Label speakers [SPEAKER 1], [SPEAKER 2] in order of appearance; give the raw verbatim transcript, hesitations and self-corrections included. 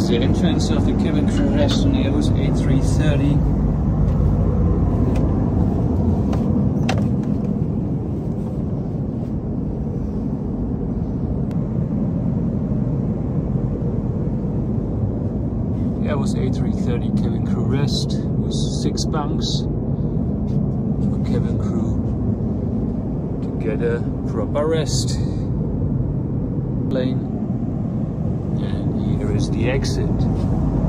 [SPEAKER 1] the entrance of the cabin crew rest on the Airbus A three thirty. The Airbus A three thirty cabin crew rest with six bunks for cabin crew to get a proper rest. Plane. And here is the exit.